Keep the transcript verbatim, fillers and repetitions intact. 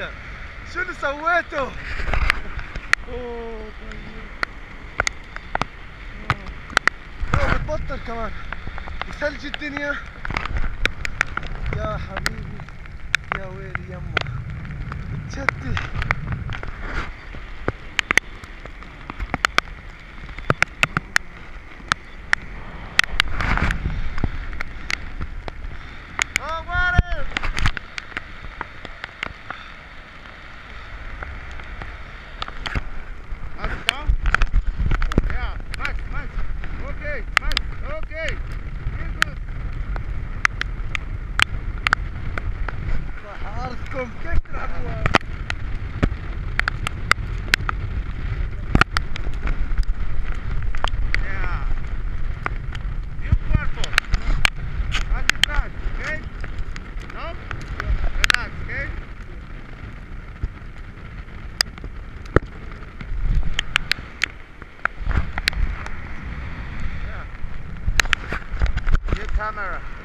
انت شو اللي سويته؟ اوه لا بتبطل كمان بثلج الدنيا يا حبيبي يا ويلي يمه بتشتي كيف تلعبوها؟ Yeah. You purple. What is that? Okay? No? Relax, okay? Yeah. New camera.